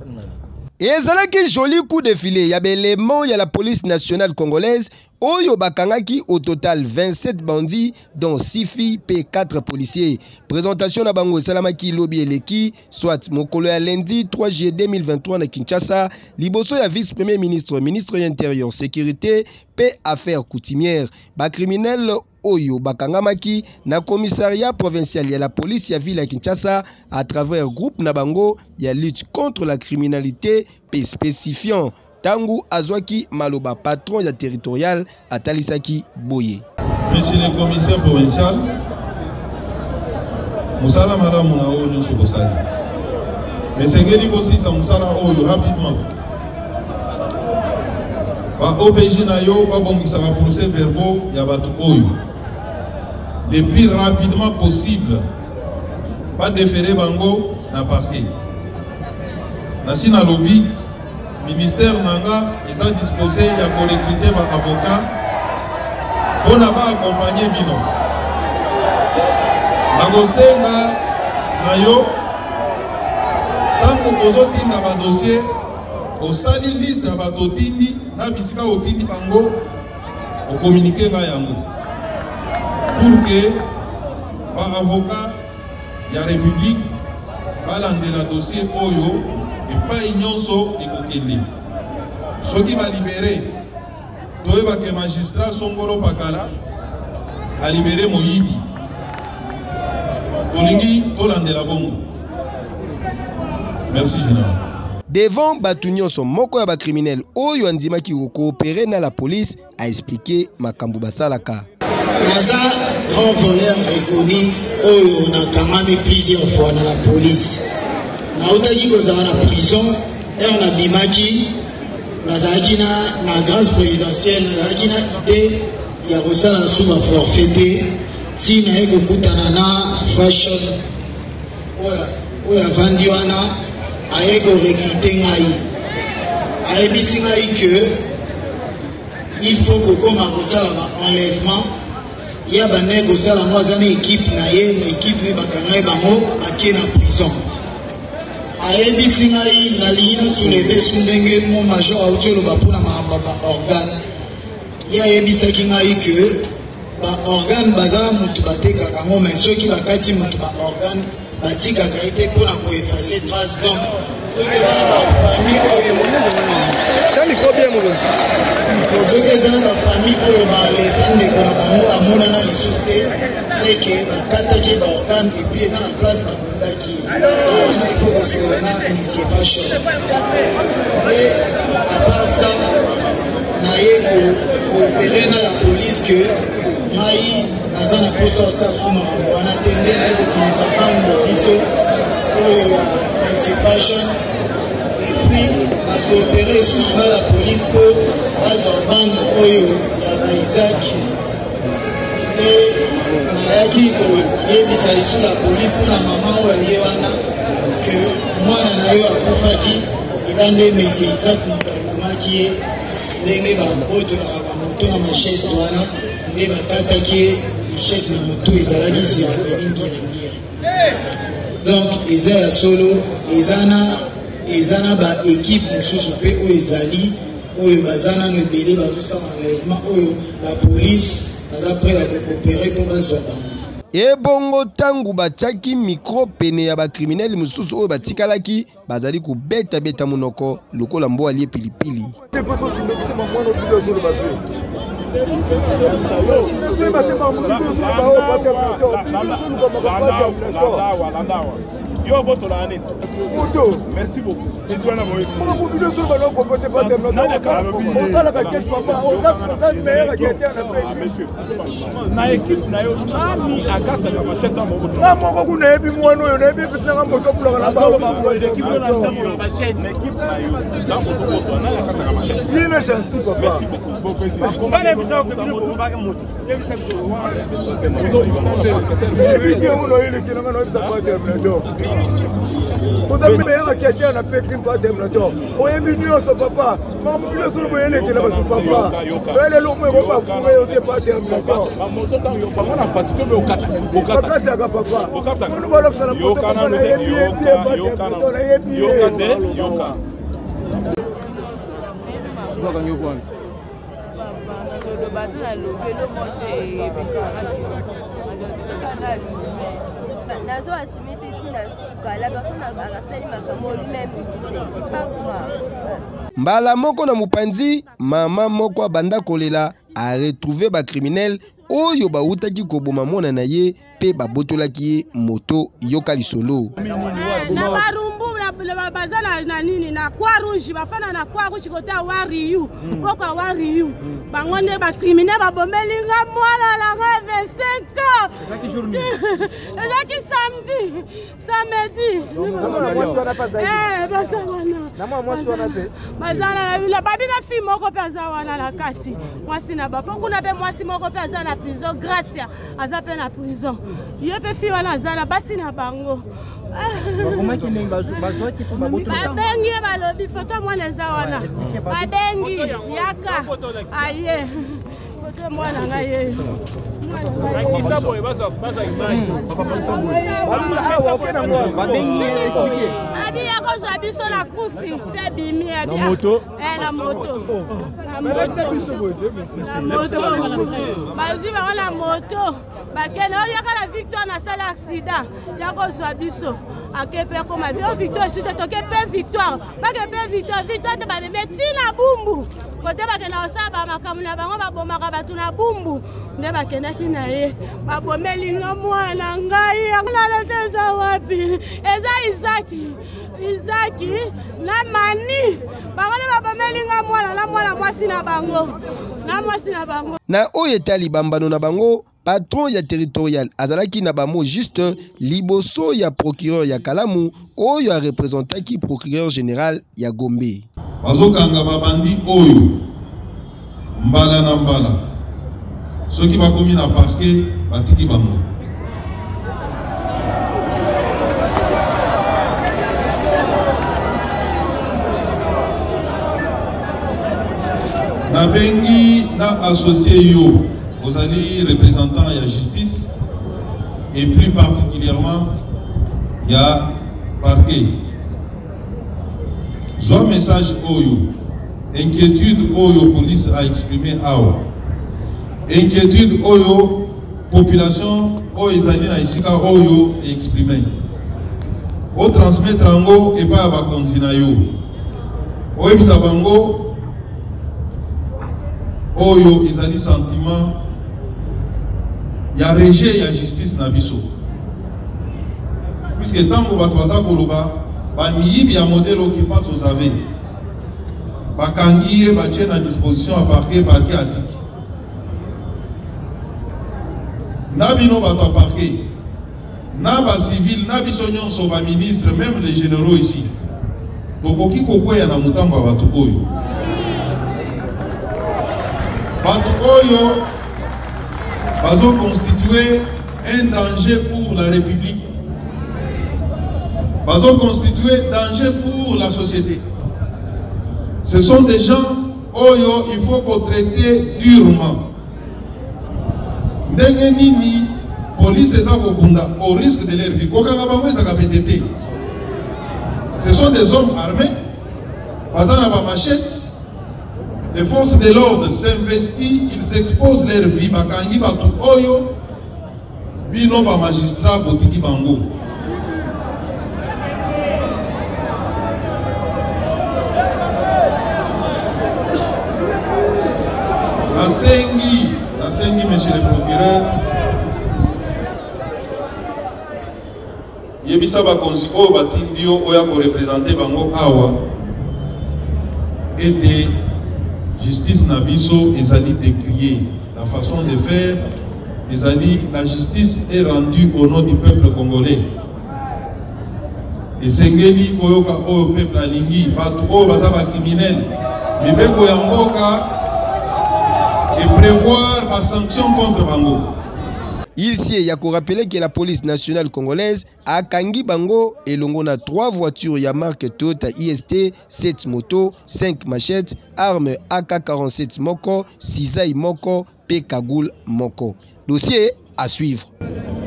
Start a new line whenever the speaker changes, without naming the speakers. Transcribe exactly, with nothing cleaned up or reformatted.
ezalaki joli coup de filet ya belément ya la police nationale congolaise oyo bakangaki au total vingt-sept bandits dont six filles et quatre policiers. Présentation na bango salamaki lobi eleki soit mokolo ya lundi trois juillet deux mille vingt-trois na Kinshasa liboso ya vice-premier ministre ministre de l'intérieur sécurité et affaires coutumières ba criminel oyo bakangamaki na commissariat provincial ya la police ya ville ya Kinshasa à travers groupe na bango ya lutte contre la criminalité et spécifiant Tangu Azwaki Maloba, patron de territorial à Talisaki Boye.
Monsieur le commissaire provincial, Moussala Mala Mounao Nyonso Bosali. Mais c'est que aussi ça Moussala Oyo rapidement. Ba O P J Nayo, pas bon, ça va procès verbaux, Yabatou Oyo. Le plus rapidement possible. Pas déférer Bango, na parquet. Nasina lobby. Ministère Nanga est disposé à recruter un avocat pour accompagner Bino. Nagosenga Nayo, tant que vous avez un dossier, au sali liste de batotindi, na bisika otindi bango, au communiquer Gayango. Pour que un avocat de la République balande le dossier Oyo. Et pas ignonso et kokende. Ce qui va libérer, toeba que magistrat Songolo Pakala a libéré Moyibi. Tolingi Tolande la Bongo. Merci général.
Devant Batunion son moko ya ba criminel oyo andima ki coopérer na la police a expliqué Makambu Basalaka.
Naza grand voleur reconnu oyo na kamami plusieurs fois dans la police. Naotaki kozala na prison et on a bimaki nazalaki na na grâce présidentielle nazalaki na idée ya kosala suma forfaité ti na ye kokutana na fashion oyo avandi wana aye korekrute ngai ayebisi ngai ke il faut kokoma kosala baenlèvement ya bane kosala ngo aza na équipe na ye na équipe ne bakanga ye bango bakie na prison. Ayebisi ngai nalingi nasuleve sundenge mo major autiolo bapona mababa organe ya ayebisaki ngai ke ba organe bazala mutu batekaka ngo mais soki bakati mutu ba organe batikaka ete mpona koefase trace donc soki ezala bafamille oyo soki ezala bafamille oyo baleta ndeko na bango amonana lisu te seke bakataki ba organe epuis eza na place bakundaki wana ifo kosolana initie fashion et à part ça naye koopere na la police que ngai naza na poso asa suma wana te nde naye kokomisa bango biso oyo ya initie fashion et puis bakoopere susu na la police po bazwa bande oyo ya baisaki et nayaki koyebisa lisu la police mpona mama oyo aye wana ke mwana na yo akufaki eza nde mesi isaki moto akomaki ye ndenge babotolaka bamoto na mashete wana nde bakataki ye ishete na moto ezalaki sirafelingirangiri donc eza ya solo eza na eza na baekipe mosusu mpe oyo ezali oyo baza nano ebele bazosala enlèvement oyo la police baza prêt ya kokopere mpo bazwa bango.
Ebongo tangu batiaki micro pene ya ba criminel mususu oyo batikalaki bazali kubeta beta munoko lokola mbo alie pilipili.
Yo boto la année. Merci beaucoup. Monsieur. Na équipe na yo ami akata na machette en moto. Na moko kuna ebi mwana yo na ebi pisanga moto pour la balo ba équipe na ndambo ba chaîne équipe na yo. Dans moto moto na akata na machette. Yine chance papa. Merci beaucoup. Bon président. Combat na bisa ko moto ba moto. Ebi sa ko wa. Moto yo na ndele. Ebi ke mo no ile ke na no bisa ko terminator. otambi meyaka kiakia na pe crime pas terminator oyebi nyonso papa mamukile solo boyelekela bato papa elelo mo eko bafunga yo te pas terminator okataka papa onu balokisana moto na yebi yebi pas terminator na yebi
mbala moko na mopanzi mama moko abanda kolela a retrouvé ba criminel oyo bautaki koboma mwana na ye pe babotolaki ye moto yoka lisolo
bazana na nini na Croix Rouge bafana na Croix Rouge côté wa Riu poko wa Riu bango nde ba criminel ba bomelinga mwana la vingt-cinq ans ezaki samedi samedi eh bazana na mwa mwasi wana pe bazana la babina fi moko peza wana la kati mwasi na bapa kuna be mwasi moko peza na prison Gracia aza pe na prison ye pe fi wana azana basi na bango babengi balobi foto mwana eza wana babengi yaka aye foto mwana ngai ye abi yakozwa biso na kusi mpe bimi na moto bazwi bango na moto bakende oyaka na victoire na sala accident yakozwa biso akepe koma bio victoire sute toke pe victoire bake pe victoire victoire te babeme tina bumbu kote bakende osala bamakambo na bango babomaka bato na bumbu nde bakendaki na ye babomelinga mwana ngai yangalete eza wapi eza izaki izaki na mani bango nde babomelinga mwana na mwana mwasi na bango na mwasi na bango
na oyo etali bambano na bango patron ya territorial azalaki na bamo juste liboso ya procureur ya Kalamu oyo a représentaki procureur général ya Gombe
bazokanga babandi oyo mbala na mbala soki bakomi na parquet batiki bango na bengi na associé yo vous allez représentant la justice et plus particulièrement il y a parquet. Soit message oyo, inquiétude oyo police a exprimé awa, inquiétude oyo population oyo ezali na isika oyo exprimé. O transmettre ango et pas ba kontina yo. Oyo bisabango oyo ezali sentiment ya rejet ya justice na biso puisque tango bato baza koloba bamiyibi ya modèle qui passe aux aveux bakangi ye batie na disposition à parquet parquet atiki na bino bato a parquet na bacivil na biso nyonso baministre même les généraux ici tokoki kokweya na motambo ya bato oyo bato oyo bazo constituer un danger pour la République. Bazo constituer danger pour la société. Ce sont des gens oyo il faut qu'on traite durement. Ndenge nini police eza kobunda au risque de leur vie. Kokanga bango eza P T T. Ce sont des hommes armés. Bazana ba machette. Les forces de l'ordre s'investissent, ils exposent leur vie. Bakangi batu oyo, bino ba magistrat botiki bango. La sengi, la sengi, monsieur le procureur. Yebisa ba konsi o batindio oya ko représenter bango awa. Était justice Nabiso ezali décriée. La façon de faire, ezali, la justice est rendue au nom du peuple congolais. Et Sengeli Koyoka au peuple alingi, batu o bazaba criminel, mibeko ya mboka et prévoir la sanction contre Bango.
Il s'y a rappelé que la police nationale congolaise a kangi bango et l'on a trois voitures ya marque Toyota I S T, sept motos, cinq machettes, armes A K quarante-sept moko, cisaille moko, P Kagoul moko. Dossier à suivre.